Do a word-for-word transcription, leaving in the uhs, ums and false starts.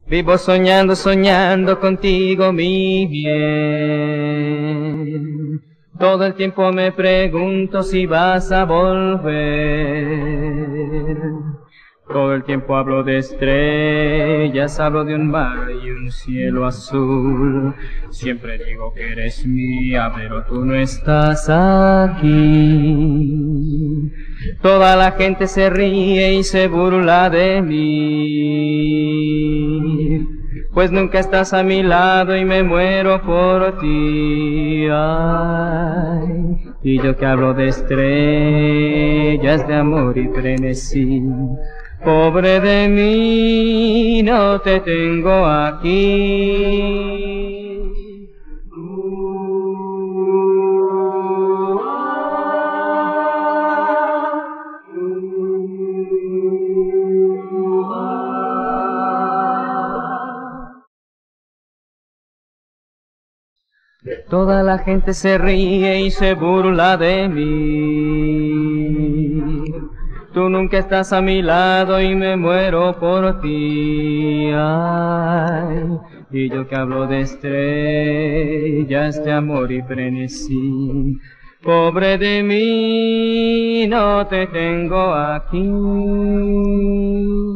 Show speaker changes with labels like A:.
A: Vivo soñando, soñando contigo, mi bien. Todo el tiempo me pregunto si vas a volver. Todo el tiempo hablo de estrellas, hablo de un mar y un cielo azul. Siempre digo que eres mía, pero tú no estás aquí. Toda la gente se ríe y se burla de mí, pues nunca estás a mi lado y me muero por ti. Ay, y yo que hablo de estrellas, de amor y frenesí, pobre de mí, no te tengo aquí. Toda la gente se ríe y se burla de mí. Tú nunca estás a mi lado y me muero por ti. Ay, y yo que hablo de estrellas, de amor y frenesí, pobre de mí, no te tengo aquí.